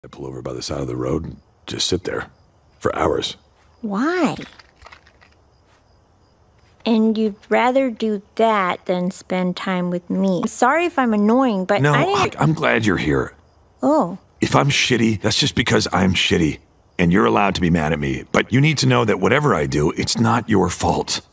I pull over by the side of the road and just sit there for hours. Why? And you'd rather do that than spend time with me. Sorry if I'm annoying, but No, I didn't... I'm glad you're here. Oh. If I'm shitty, that's just because I'm shitty. And you're allowed to be mad at me. But you need to know that whatever I do, it's not your fault.